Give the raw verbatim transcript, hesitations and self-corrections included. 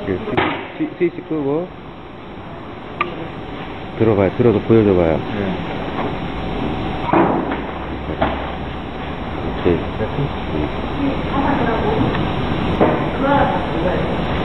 이렇게 스, 스, 스위치 끄고 들어봐요. 들어서 보여줘봐요. 네. 이렇게. 네. 음. 하나 더라고. 그거랑 이거예요.